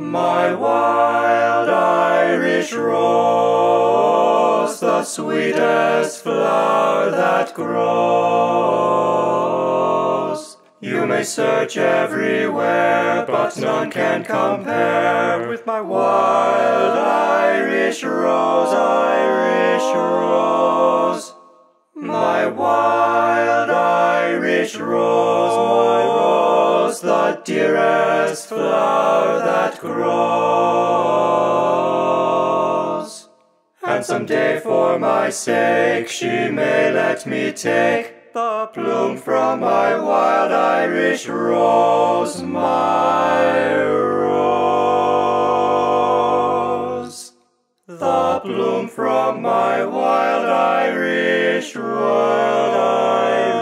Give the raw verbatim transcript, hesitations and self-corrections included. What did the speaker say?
My wild Irish rose, the sweetest flower that grows. You may search everywhere, but none can compare with my wild Irish rose, Irish rose. My wild Irish rose, my rose, the dearest flower that grows. And someday for my sake she may let me take the bloom from my wild Irish rose, my rose. The bloom from my wild Irish, wild Irish